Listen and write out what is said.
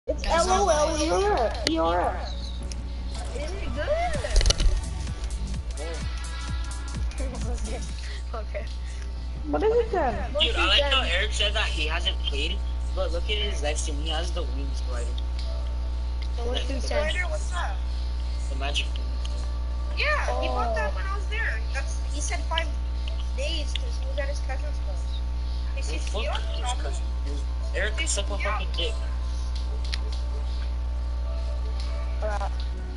It's That's not LOL right. ERS. Is it good? Okay. What is it then? Dude, I like how Eric said that he hasn't played, but look at his next team. He has the wings glider. What's The the Spider, what's that? magic. Yeah, he bought that when I was there. He said 5 days because he was at his cousin's house. Is he Fuck still? his cousin. Eric can suck my fucking dick.